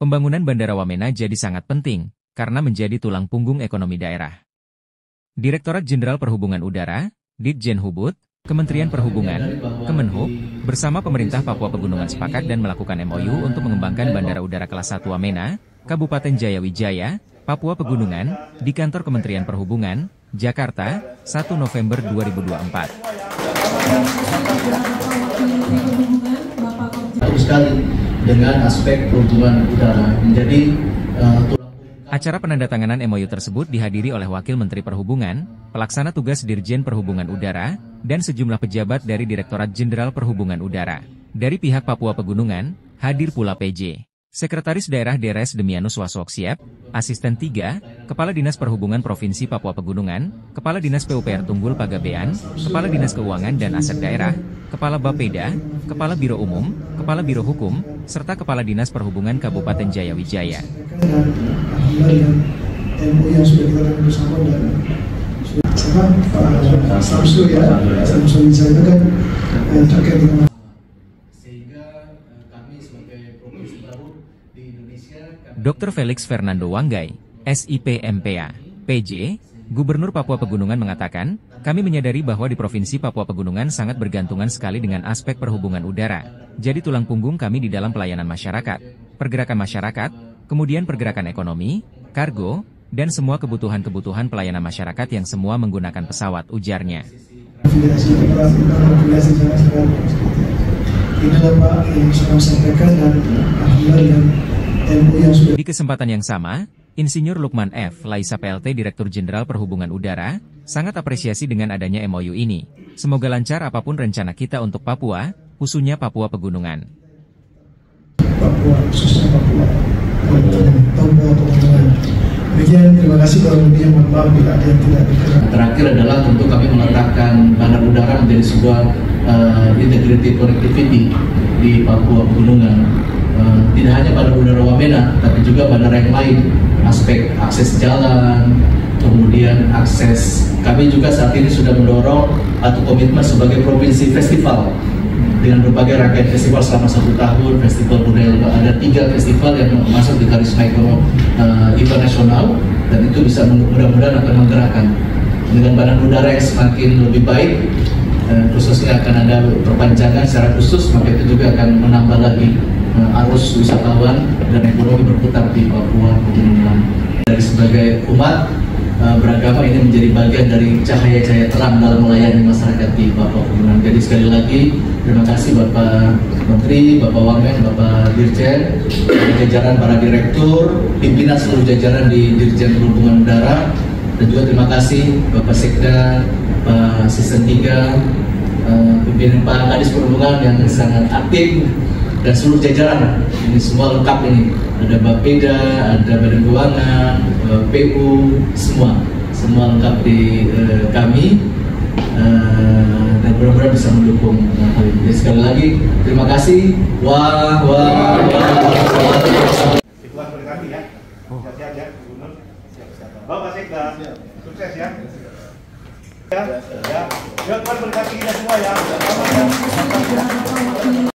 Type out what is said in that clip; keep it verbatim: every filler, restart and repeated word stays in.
pembangunan Bandara Wamena jadi sangat penting, karena menjadi tulang punggung ekonomi daerah. Direktorat Jenderal Perhubungan Udara, Ditjen Hubud, Kementerian Perhubungan, Kemenhub, bersama pemerintah Papua Pegunungan sepakat dan melakukan M O U untuk mengembangkan Bandara Udara Kelas satu Wamena, Kabupaten Jayawijaya, Papua Pegunungan, di kantor Kementerian Perhubungan, Jakarta, satu November dua ribu dua puluh empat. Bagus sekali dengan aspek perhubungan udara menjadi uh, Acara penandatanganan M O U tersebut dihadiri oleh Wakil Menteri Perhubungan, Pelaksana Tugas Dirjen Perhubungan Udara, dan sejumlah pejabat dari Direktorat Jenderal Perhubungan Udara. Dari pihak Papua Pegunungan, hadir pula P J, Sekretaris Daerah Deres Demianus Waswoksiep, Asisten tiga, Kepala Dinas Perhubungan Provinsi Papua Pegunungan, Kepala Dinas P U P R Tunggul Pagabean, Kepala Dinas Keuangan dan Aset Daerah, Kepala Bapeda, Kepala Biro Umum, Kepala Biro Hukum, serta Kepala Dinas Perhubungan Kabupaten Jayawijaya. Dengan M O U yang sudah kita lakukan bersama dan sama Pak Samsul ya, Samsul Wijaya kan terkait dengan Doktor Felix Fernando Wanggai, S I P M P A, P J, Gubernur Papua Pegunungan mengatakan, kami menyadari bahwa di Provinsi Papua Pegunungan sangat bergantungan sekali dengan aspek perhubungan udara. Jadi tulang punggung kami di dalam pelayanan masyarakat, pergerakan masyarakat, kemudian pergerakan ekonomi, kargo, dan semua kebutuhan-kebutuhan pelayanan masyarakat yang semua menggunakan pesawat, ujarnya. Di kesempatan yang sama, Insinyur Lukman F. Laisa P L T Direktur Jenderal Perhubungan Udara, sangat apresiasi dengan adanya M O U ini. Semoga lancar apapun rencana kita untuk Papua, khususnya Papua Pegunungan. Papua, khususnya Papua. Papua Pegunungan. Demikian, terima kasih kalau lebih mohon maaf bila ada yang tidak dikenal. Terakhir adalah tentu kami meletakkan bandar udara menjadi sebuah uh, integrated connectivity di Papua Pegunungan. Uh, tidak hanya bandar udara Wamena, tapi juga bandara yang lain, aspek akses jalan, kemudian akses. Kami juga saat ini sudah mendorong atau komitmen sebagai provinsi festival dengan berbagai rangkaian festival selama satu tahun. Festival budaya, ada tiga festival yang masuk di karisma ekonomi uh, internasional, dan itu bisa mudah-mudahan akan menggerakkan dengan bandar udara yang semakin lebih baik. Uh, khususnya akan ada perpanjangan secara khusus, maka itu juga akan menambah lagi uh, arus wisatawan dan ekonomi berputar di Papua Pegunungan. Dari sebagai umat uh, beragama, ini menjadi bagian dari cahaya-cahaya terang dalam melayani masyarakat di Papua Pegunungan. Jadi sekali lagi terima kasih Bapak Menteri, Bapak Wamen, Bapak Dirjen, jajaran para direktur, pimpinan seluruh jajaran di Dirjen Perhubungan Udara, dan juga terima kasih Bapak Sekda, Pak Asisten tiga, uh, pimpinan Pak Kadis Perhubungan yang sangat aktif, dan seluruh jajaran. Ini semua lengkap ini. Ada Bapeda, ada Badan Keuangan, uh, P U, semua. Semua lengkap di uh, kami. Uh, dan benar-benar bisa mendukung hal ini. Jadi sekali lagi, terima kasih. Wah, wah, wah. Tuhan berkati ya. Siap-siap ya, Gubernur. Bapak Sekda, sukses ya. Ya, ya. Tuhan berkati kita semua ya.